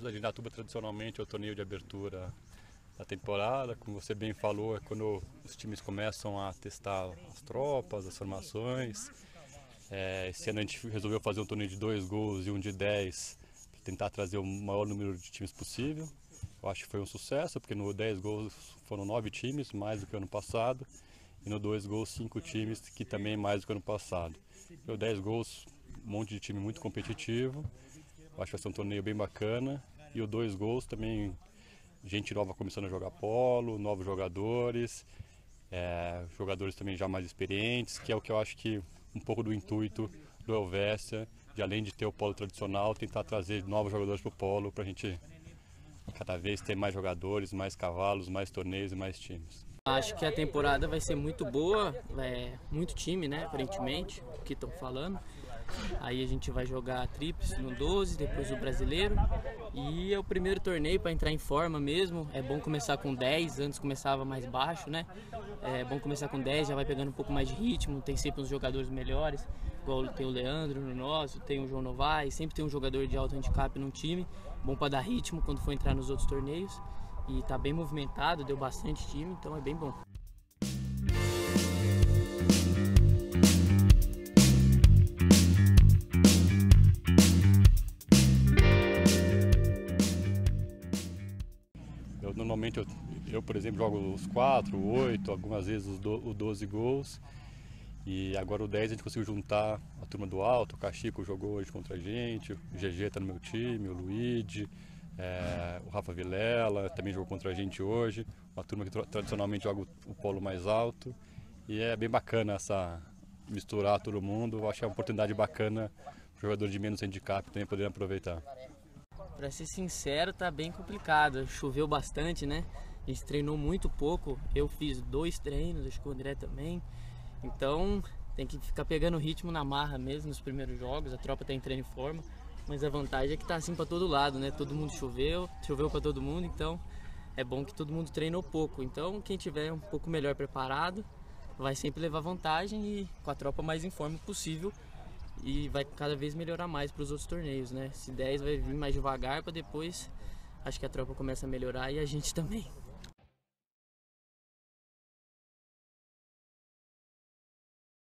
de Indaiatuba tradicionalmente é o torneio de abertura da temporada. Como você bem falou, é quando os times começam a testar as tropas, as formações. Esse ano a gente resolveu fazer um torneio de 2 gols e um de 10 para tentar trazer o maior número de times possível. Eu acho que foi um sucesso, porque no 10 gols foram 9 times, mais do que o ano passado. E no 2 gols, 5 times, que também é mais do que o ano passado. No 10 gols, um monte de time muito competitivo. Eu acho que vai ser um torneio bem bacana. E o 2 gols também, gente nova começando a jogar polo, novos jogadores, jogadores também já mais experientes, que é o que eu acho que um pouco do intuito do Helvécia, de além de ter o polo tradicional, tentar trazer novos jogadores para o polo, para a gente cada vez ter mais jogadores, mais cavalos, mais torneios e mais times. Acho que a temporada vai ser muito boa, muito time, né, aparentemente, o que estão falando. Aí a gente vai jogar a tríplice no 12, depois o brasileiro. E é o primeiro torneio para entrar em forma mesmo. É bom começar com 10, antes começava mais baixo, né? É bom começar com 10, já vai pegando um pouco mais de ritmo, tem sempre uns jogadores melhores. Igual tem o Leandro no nosso, tem o João Novaes, sempre tem um jogador de alto handicap num time. Bom para dar ritmo quando for entrar nos outros torneios. E tá bem movimentado, deu bastante time, então é bem bom. Normalmente eu, por exemplo, jogo os 4, 8, algumas vezes os 12 gols. E agora o 10 a gente conseguiu juntar a turma do alto, o Cachico jogou hoje contra a gente, o GG tá no meu time, o Luigi, o Rafa Vilela também jogou contra a gente hoje, uma turma que tradicionalmente joga o polo mais alto. E é bem bacana misturar todo mundo, eu acho que é uma oportunidade bacana para o jogador de menos handicap também poder aproveitar. Pra ser sincero, tá bem complicado. Choveu bastante, né? A gente treinou muito pouco. Eu fiz 2 treinos, acho que o André também. Então tem que ficar pegando ritmo na marra mesmo nos primeiros jogos. A tropa tá entrando em forma. Mas a vantagem é que tá assim pra todo lado, né? Todo mundo choveu pra todo mundo. Então é bom que todo mundo treinou pouco. Então quem tiver um pouco melhor preparado vai sempre levar vantagem e com a tropa mais em forma possível. E vai cada vez melhorar mais para os outros torneios, né? Esse 10 vai vir mais devagar para depois, acho que a tropa começa a melhorar e a gente também.